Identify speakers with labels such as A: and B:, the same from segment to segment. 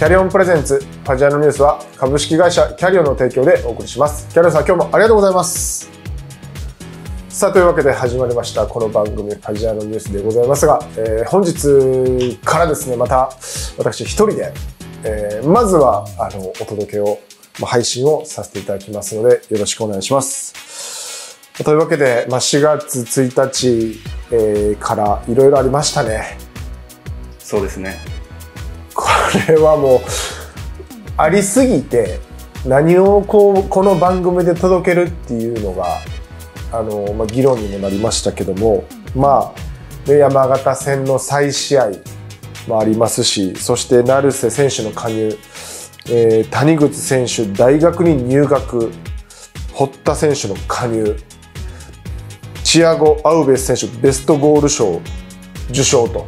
A: キャリオンプレゼンツファジアーノニュースは株式会社キャリオンの提供でお送りします。キャリオンさん、今日もありがとうございます。さあ、というわけで始まりましたこの番組ファジアーノニュースでございますが、本日からですね、また私一人で、まずはお届けを、配信をさせていただきますのでよろしくお願いします。というわけで、4月1日、からいろいろありましたね。
B: そうですね。
A: これはもうありすぎて何をこの番組で届けるっていうのが議論にもなりましたけども、山形戦の再試合もありますし、そして成瀬選手の加入、谷口選手大学に入学、堀田選手の加入、チアゴ・アウベス選手ベストゴール賞受賞と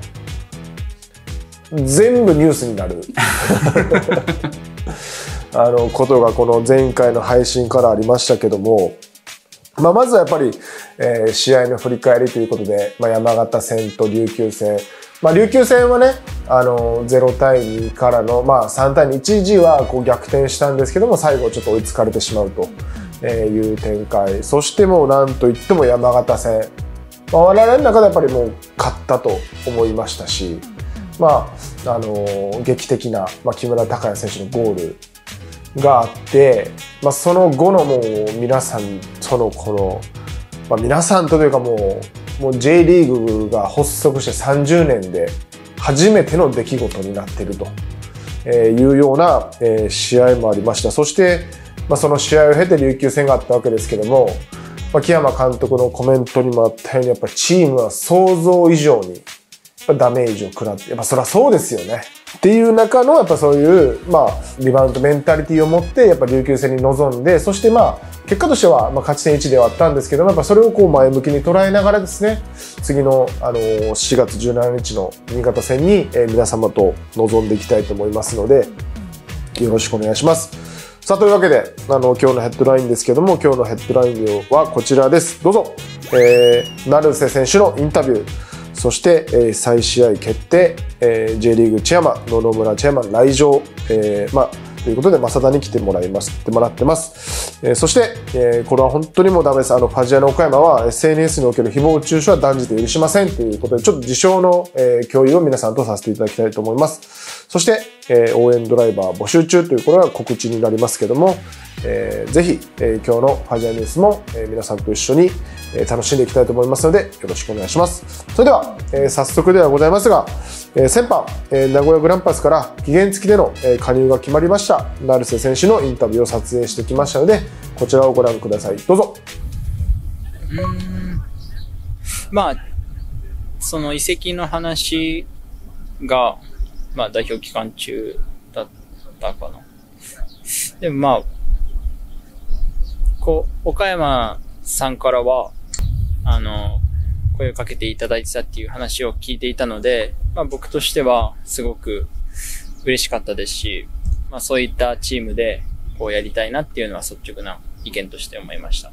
A: 全部ニュースになることがこの前回の配信からありましたけども、まずはやっぱり、試合の振り返りということで、山形戦と琉球戦、琉球戦はね0対2からの、3対2、一時はこう逆転したんですけども、最後ちょっと追いつかれてしまうという展開。そしてもうなんといっても山形戦、我々の中でやっぱりもう勝ったと思いましたし、劇的な、木村拓哉選手のゴールがあって、その後のもう皆さんとのこの、皆さんというかもう J リーグが発足して30年で初めての出来事になっているというような試合もありました。そして、その試合を経て琉球戦があったわけですけども、木山監督のコメントにもあったように、やっぱりチームは想像以上にダメージを食らって、やっぱそりゃそうですよねっていう中の、やっぱそういうリバウンドメンタリティを持ってやっぱ琉球戦に臨んで、そして結果としては勝ち点1ではあったんですけども、やっぱそれをこう前向きに捉えながらですね、次の4月17日の新潟戦に皆様と臨んでいきたいと思いますのでよろしくお願いします。さあ、というわけで今日のヘッドラインですけども、今日のヘッドラインはこちらです。どうぞ。成瀬選手のインタビュー、そして、再試合決定、J リーグチェアマン野々村チェアマン来場、ということで正田に来てもらってます。そして、これは本当にもうダメです。ファジアーノ岡山は SNS における誹謗中傷は断じて許しませんということで、ちょっと自称の、共有を皆さんとさせていただきたいと思います。そして、応援ドライバー募集中という、これは告知になりますけども、ぜひ、今日のファジアーニュースも、皆さんと一緒に、楽しんでいきたいと思いますのでよろしくお願いします。それでは、早速ではございますが、先般、名古屋グランパスから期限付きでの、加入が決まりました成瀬選手のインタビューを撮影してきましたので、こちらをご覧ください。どうぞ。
C: その移籍の話が、代表期間中だったかな。でも岡山さんからは声をかけていただいてたっていう話を聞いていたので、僕としてはすごく嬉しかったですし、そういったチームでこうやりたいなっていうのは率直な意見として思いました。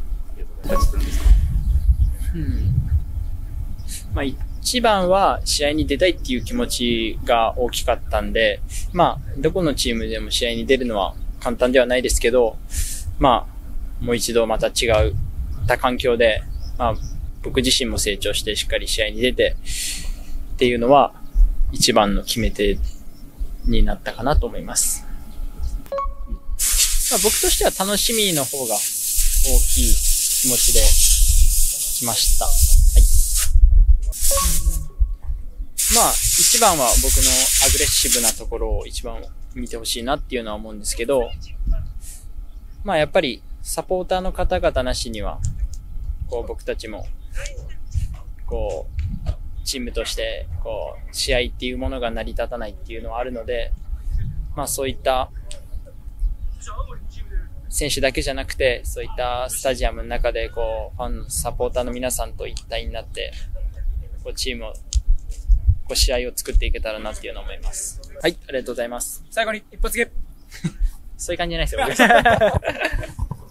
C: 一番は試合に出たいっていう気持ちが大きかったんで、どこのチームでも試合に出るのは簡単ではないですけど、もう一度また違った環境で、僕自身も成長してしっかり試合に出てっていうのは一番の決め手になったかなと思います。僕としては楽しみの方が大きい気持ちで来ました。一番は僕のアグレッシブなところを一番見てほしいなっていうのは思うんですけど、やっぱりサポーターの方々なしには僕たちもチームとして試合っていうものが成り立たないっていうのはあるので、そういった選手だけじゃなくて、そういったスタジアムの中でファンサポーターの皆さんと一体になってチームを試合を作っていけたらなっていうのを思います。はい、ありがとうございます。
D: 最後に一発芸
C: そういう感じじゃないですよ。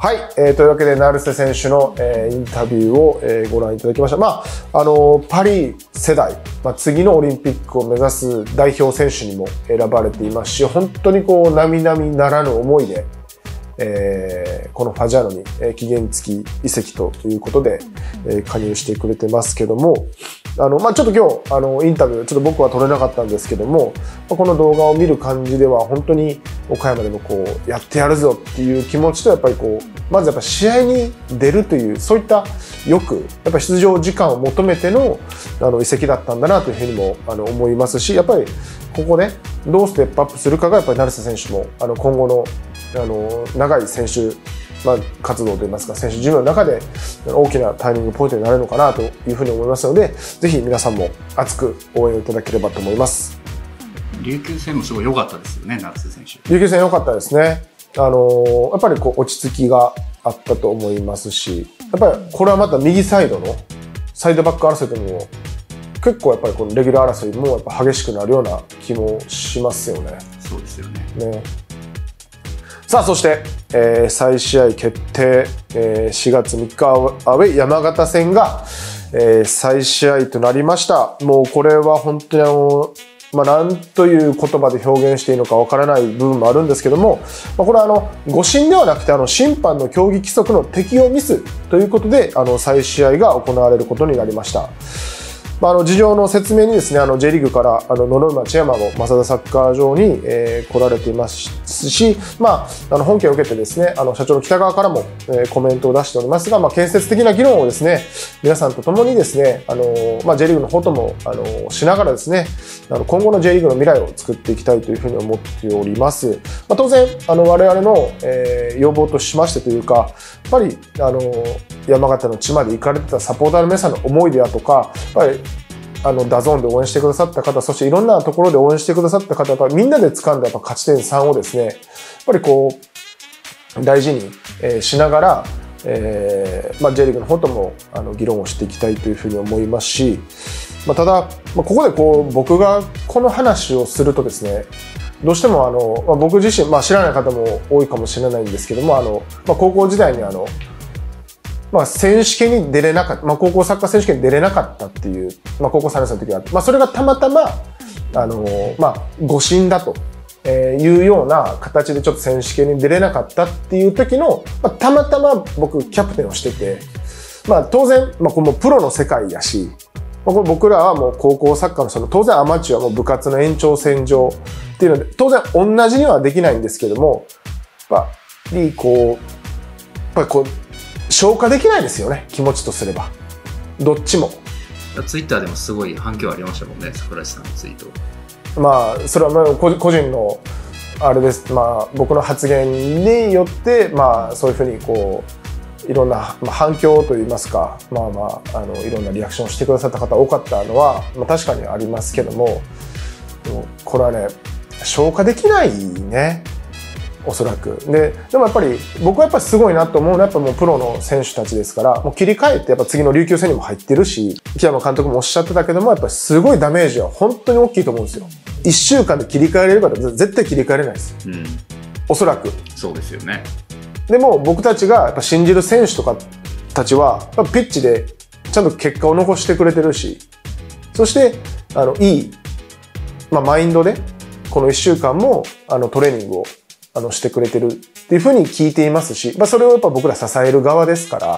A: はい、というわけで成瀬選手の、インタビューを、ご覧いただきました。パリ世代、次のオリンピックを目指す代表選手にも選ばれていますし、本当にこう並々ならぬ思いで、このファジャーノに、期限付き移籍ということで、加入してくれてますけども、ちょっと今日インタビューちょっと僕は取れなかったんですけども、この動画を見る感じでは本当に岡山でもこうやってやるぞっていう気持ちと、やっぱりこうまずやっぱ試合に出るというそういった欲、やっぱり出場時間を求めての移籍だったんだなというふうにも思いますし、やっぱりここでどうステップアップするかがやっぱり成瀬選手も今後の長い選手、活動といいますか選手寿命の中で大きなタイミングポイントになるのかなというふうに思いますので、ぜひ皆さんも熱く応援をいただければと思います。
B: 琉球戦もすごい良かったですよね、成瀬選手。
A: 琉球戦良かったですね。やっぱりこう落ち着きがあったと思いますし、やっぱりこれはまた右サイドのサイドバック争いというのも結構やっぱりこのレギュラー争いもやっぱ激しくなるような気もしますよね。
B: そうですよね。
A: さあそして、再試合決定、4月3日アウェイ山形戦が、再試合となりました。もうこれは本当に何という言葉で表現していいのかわからない部分もあるんですけども、これは誤審ではなくて審判の競技規則の適用ミスということで再試合が行われることになりました。事情の説明にですね、J リーグから野々村チェアマンも正田サッカー場に、来られていますし、本件を受けてですね、社長の北川からも、コメントを出しておりますが、建設的な議論をですね、皆さんと共にですね、J リーグの方ともしながらですね、今後の J リーグの未来を作っていきたいというふうに思っております。当然我々の、要望としましてというか、やっぱり山形の地まで行かれてたサポーターの皆さんの思いであるとか、やっぱりダゾーンで応援してくださった方、そしていろんなところで応援してくださった方、やっぱりみんなで掴んだやっぱ勝ち点3をですね、やっぱりこう大事にしながら、J リーグの方とも議論をしていきたいというふうに思いますし、ただここでこう僕がこの話をするとですね、どうしても僕自身、知らない方も多いかもしれないんですけども、高校時代に選手権に出れなかった、高校サッカー選手権に出れなかったっていう、高校3年生の時があって、それがたまたま誤審だというような形でちょっと選手権に出れなかったっていう時の、たまたま僕キャプテンをしてて、当然、これもプロの世界やし、僕らはもう高校サッカーの当然アマチュアも部活の延長線上っていうので、当然同じにはできないんですけども、やっぱりこう消化できないですよね、気持ちとすれば。どっちも。
B: ツイッターでもすごい反響ありましたもんね、桜井さんのツイート。
A: それは個人のあれです。僕の発言によって、そういうふうにこういろんな反響といいますか、いろんなリアクションをしてくださった方多かったのは、確かにありますけども、これはね、消化できないね。おそらく。でもやっぱり僕はやっぱりすごいなと思うのは、やっぱもうプロの選手たちですから、もう切り替えてやっぱ次の琉球戦にも入ってるし、木山監督もおっしゃってたけども、やっぱりすごいダメージは本当に大きいと思うんですよ。1週間で切り替えれるから絶対切り替えれないです。おそらく。
B: そうですよね。
A: でも僕たちがやっぱ信じる選手とかたちは、やっぱピッチでちゃんと結果を残してくれてるし、そしていい、マインドでこの1週間もトレーニングをしてくれてるっていうふうに聞いていますし、それをやっぱ僕ら支える側ですから、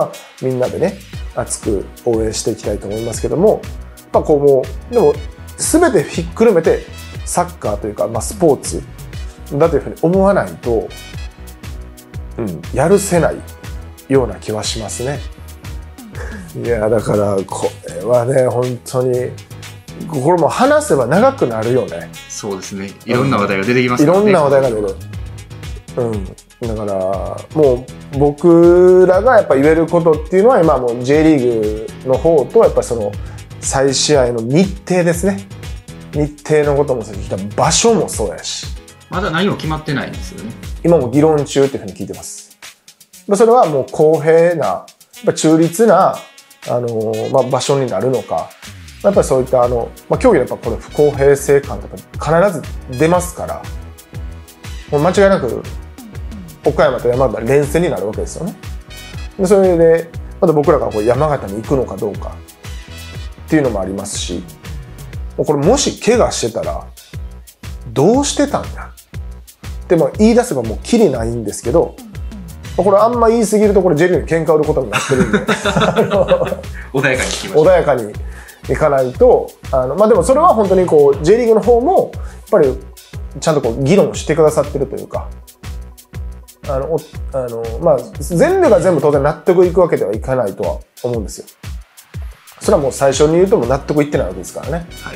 A: みんなでね、熱く応援していきたいと思いますけども、でも、全てひっくるめてサッカーというか、スポーツだというふうに思わないと、やるせないような気はしますね。いや、だから、これはね、本当に、これも話せば長くなるよね。
B: そうですね。いろんな話題が出てきますからね。
A: いろんな話題が出る。だからもう僕らがやっぱ言えることっていうのは、今もう J リーグの方とやっぱその再試合の日程ですね。日程のこともそうだし、場所もそうやし。
B: まだ何も決まってないんですよね。
A: 今も議論中っていうふうに聞いてます。それはもう公平な、やっぱ中立な場所になるのか。やっぱりそういった競技のやっぱこれ不公平性感とか必ず出ますから、もう間違いなく岡山と山形連戦になるわけですよね。でそれでまた僕らがこう山形に行くのかどうかっていうのもありますし、これもし怪我してたらどうしてたんだって言い出せばもうキリないんですけど、これあんま言い過ぎるとこれ J リーグに喧嘩売ることになってるんで
B: 穏やかに聞きましょう。
A: 穏やかにいかないとでもそれは本当にこう J リーグの方もやっぱりちゃんとこう議論してくださってるというか、全部が全部当然納得いくわけではいかないとは思うんですよ。それはもう最初に言うとも納得いってないわけですからね。
B: はい、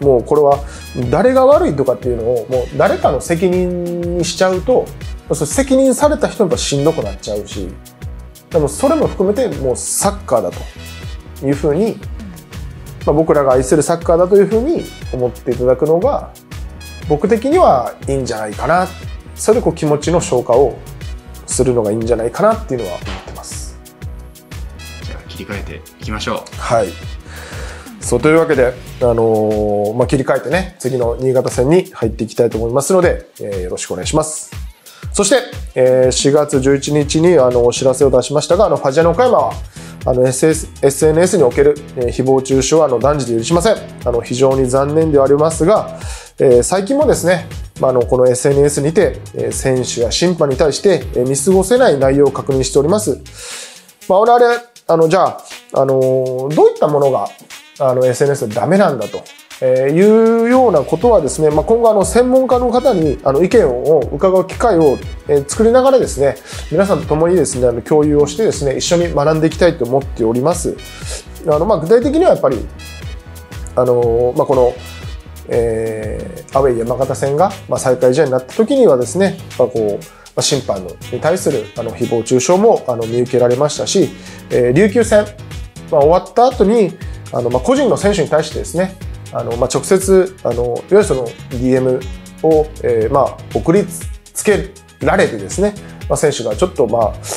A: もうこれは誰が悪いとかっていうのをもう誰かの責任にしちゃうと、責任された人もしんどくなっちゃうし、でもそれも含めてもうサッカーだというふうに、僕らが愛するサッカーだというふうに思っていただくのが僕的にはいいんじゃないかな。それでこう気持ちの消化をするのがいいんじゃないかなっていうのは思ってます。
B: じゃあ切り替えていきましょう。
A: はい。そうというわけで、切り替えてね、次の新潟戦に入っていきたいと思いますので、よろしくお願いします。そして、4月11日にお知らせを出しましたが、ファジアノ岡山はSNS における誹謗中傷は断じて許しません。非常に残念ではありますが、最近もですね、この SNS にて選手や審判に対して見過ごせない内容を確認しております。我々じゃあどういったものがSNS でダメなんだというようなことはですね、今後専門家の方に意見を伺う機会を作りながらですね、皆さんと共にですね共有をしてですね、一緒に学んでいきたいと思っております。具体的にはやっぱりこのアウェイ山形戦が再開試合になった時にはですね、審判に対する誹謗中傷も見受けられましたし、琉球戦、終わった後に個人の選手に対してですね、直接いわゆるその DM を送りつけられてですね、選手がちょっと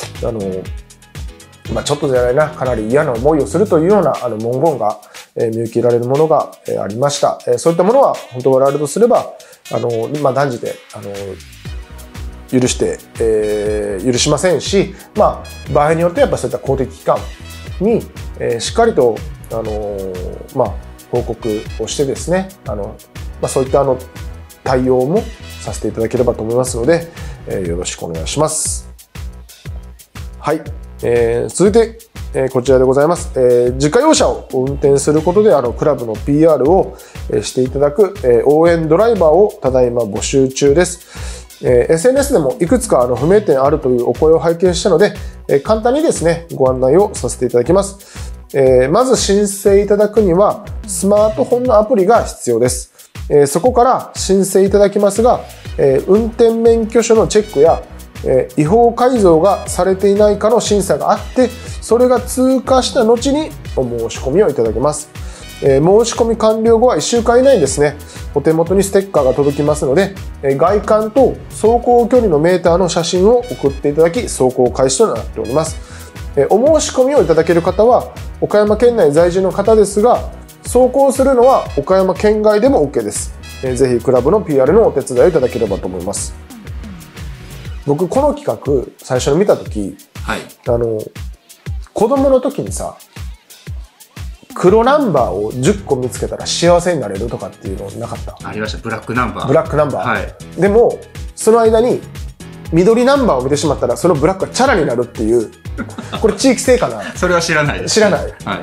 A: ちょっとじゃないな、かなり嫌な思いをするというような文言が見受けられるものがありました。そういったものは本当我々とすれば断じて許しませんし、場合によってはやっぱそういった公的機関にしっかりと報告をしてですね、そういった対応もさせていただければと思いますので、よろしくお願いします。はい、続いて、こちらでございます。自家用車を運転することでクラブの PR をしていただく応援ドライバーをただいま募集中です。SNS でもいくつか不明点あるというお声を拝見したので、簡単にですねご案内をさせていただきます。まず申請いただくにはスマートフォンのアプリが必要です。そこから申請いただきますが、運転免許証のチェックや違法改造がされていないかの審査があって、それが通過した後にお申し込みをいただけます。申し込み完了後は1週間以内にですね、お手元にステッカーが届きますので、外観と走行距離のメーターの写真を送っていただき、走行開始となっております。お申し込みをいただける方は岡山県内在住の方ですが、走行するのは岡山県外でも OK です。ぜひクラブの PR のお手伝いをいただければと思います。僕この企画最初に見た時、
B: はい、
A: 子供の時にさ、黒ナンバーを10個見つけたら幸せになれるとかっていうのなかった？
B: ありました。ブラックナンバー。
A: ブラックナンバー、
B: はい、
A: でもその間に緑ナンバーを見てしまったらそのブラックがチャラになるっていうこれ地域性かな？
B: それは知らないです。
A: 知らない、はい、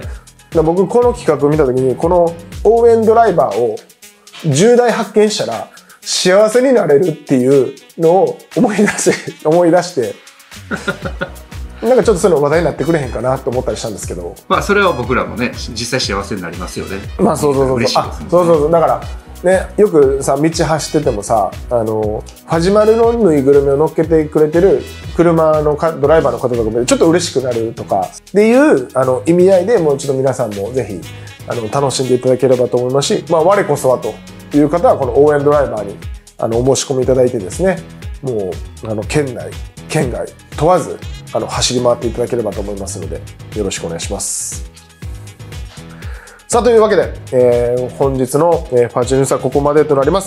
A: 僕この企画を見た時にこの応援ドライバーを10台発見したら幸せになれるっていうのを思い出してなんかちょっとそういうの話題になってくれへんかなと思ったりしたんですけど、
B: それは僕らもね実際幸せになりますよね。
A: そう
B: 嬉しいですね。
A: そうだからね、よくさ道走っててもさファジマルのぬいぐるみを乗っけてくれてる車のドライバーの方とかもちょっと嬉しくなるとかっていう意味合いでもうちょっと皆さんもぜひ楽しんでいただければと思いますし、我こそはという方はこの応援ドライバーにお申し込みいただいてですね、もう県内県外問わず走り回っていただければと思いますのでよろしくお願いします。さあというわけで、本日のファジニュースはここまでとなります。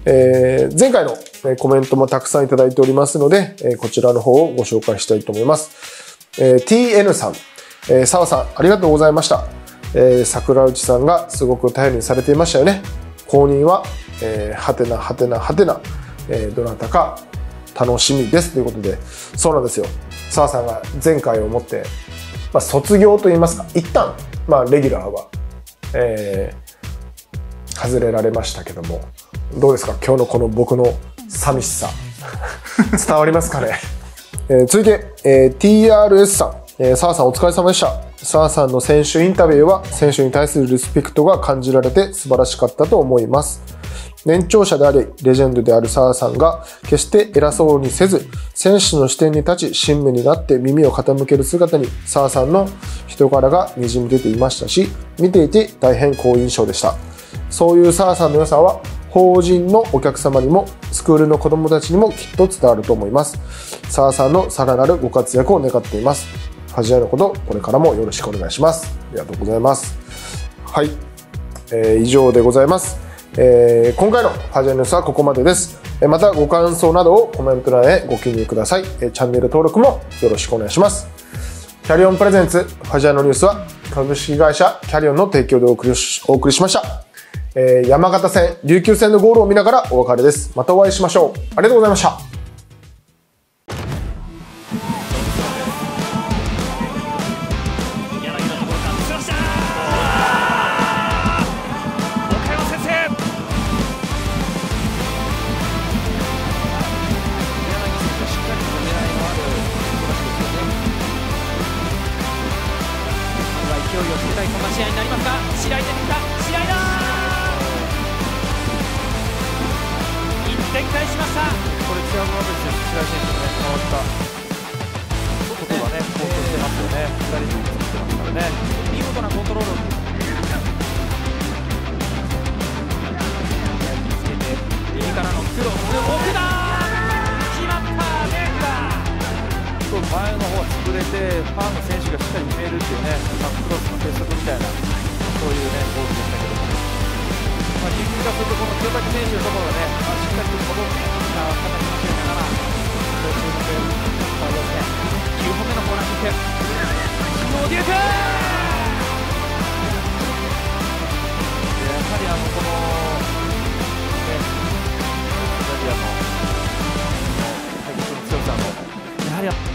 A: 前回のコメントもたくさんいただいておりますので、こちらの方をご紹介したいと思います。TN さん、澤さん、ありがとうございました。桜内さんがすごく頼りにされていましたよね。後任は、はてなはてなはてな、どなたか楽しみですということで、そうなんですよ。澤さんが前回をもって、卒業といいますか、一旦、レギュラーは、外れられましたけども、どうですか、今日のこの僕の寂しさ伝わりますかね。続いて、TRS さん、澤さんお疲れ様でした。澤さんの選手インタビューは選手に対するリスペクトが感じられて素晴らしかったと思います。年長者でありレジェンドである澤さんが決して偉そうにせず、選手の視点に立ち親身になって耳を傾ける姿に澤さんの人柄がにじみ出ていましたし、見ていて大変好印象でした。そういう澤さんの良さは法人のお客様にもスクールの子どもたちにもきっと伝わると思います。澤さんのさらなるご活躍を願っています。ファジアのこと、これからもよろしくお願いします。ありがとうございます。はい、以上でございます。今回のファジアニュースはここまでです。またご感想などをコメント欄へご記入ください。チャンネル登録もよろしくお願いします。キャリオンプレゼンツファジアのニュースは株式会社キャリオンの提供でお送りしました。山形戦、琉球戦のゴールを見ながらお別れです。またお会いしましょう。ありがとうございました。
D: 勢いをつけたいそんな試合になりますが、白井で見た試合だ1点返しました。
E: これチアゴ・ロペス選手、白井選手の変わった外はね、コートしてますよね。左にもついてますからね。
D: 見事なコントロールをつけて、右からのクロス、奥田決まった、ベクダ
E: 前の方は潰れて、ファンの選手がしっかり決めるっていうね、クロスの鉄則みたいな、そういうね、ゴールでしたけども、琉球がすると、この清崎選手のところがね、しっかりと戻った形にしていながら、注目ですね、9本目のコーナーキック、もうデュークやはりこの、ね、イタリアの対決の強さの、やはり